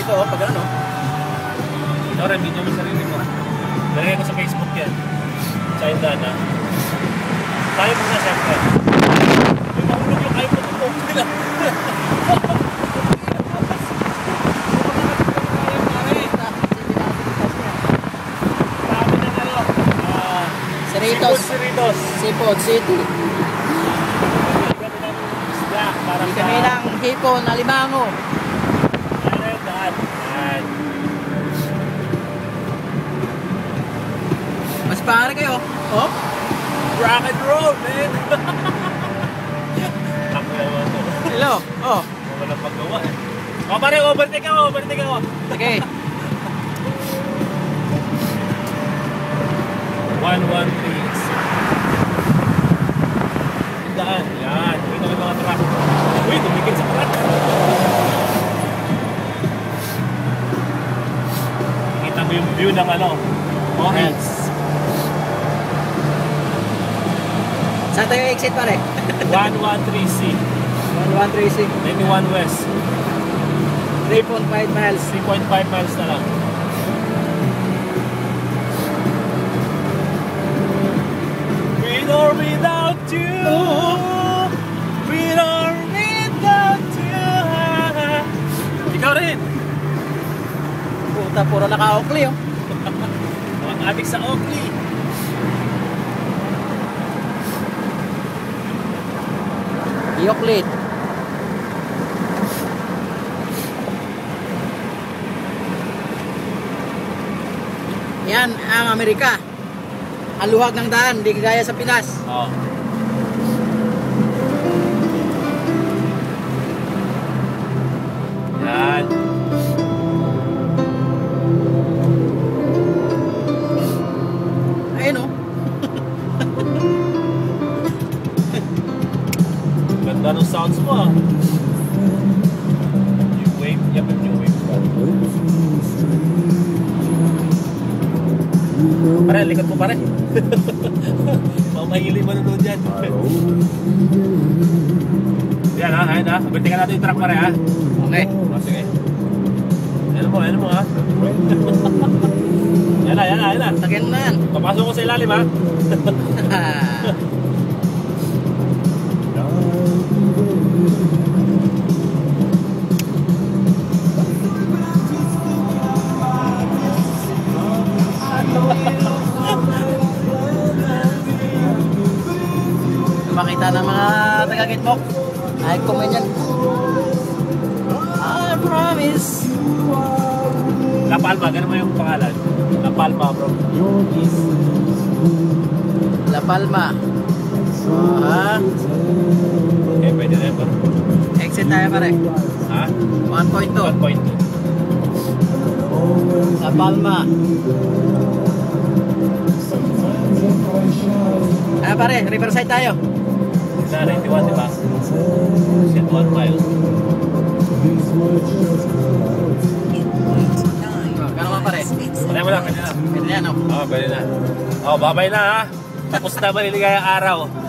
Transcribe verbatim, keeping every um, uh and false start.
ko, oh, pag ano. Ito rin, video mo sarili mo. Lagay ko sa Facebook yan. Sa Indan, ha? Tayo muna, siyempre. May mahulog yung kayo mo ito. Cerritos. Cerritos. Sipod City. Para Hindi kami ng hipon, alimango. Yan, yan. Yan. Mas pare kayo. Oh? Rock and roll, man! Takbo naman ito. Hello. Oh. Walang paggawa eh. O pare, overtake ako, overtake ako. Okay. one one three. Daan. Yan. Ito yung mga truck. Uy, tumikit sa truck. Kita mo yung view ng ano. Mountains. Saan tayo exit pare? one one three C. one one three six. ninety-one West. three point five miles. three point five miles na lang. With or without you, with or without you. Ikaw rin. Puta, puro naka-Oakley oh. Ang adik sa Oakley. Yoklid. Yan ang Amerika. Ang luwag ng daan, hindi kagaya sa Pinas. Oo. Yan. Ayun oh. Ganda ng sounds mo ah. Yung wave, yan yung new wave. Pare, likod mo pare. Mamahili mo nanonood dyan. Yan ha, ayun ha. Bertikan natin yung truck pare ha. Okay. Oh, sige. Yan mo, yan mo ha. Yan na, yan na, yan na. Tagayin na yan. Papasok ko sa ilalim ha. Makita ng mga taga-Gitbok. Ay, comment yan. I promise. La Palma, ganun mo yung pangalan. La Palma bro. La Palma. Oh, ha? Okay, pwede na yun bro. Exit tayo pare. Ha? one point two. one point two. La Palma. Ah pare, Riverside tayo. Na, ninety-one diba? Shit, one mile. Gano'n ka pare? Pwede mo lang, pwede na. Pwede yan, no? Oo, pwede na. Oo, babay na ha. Tapos na maliligayang araw.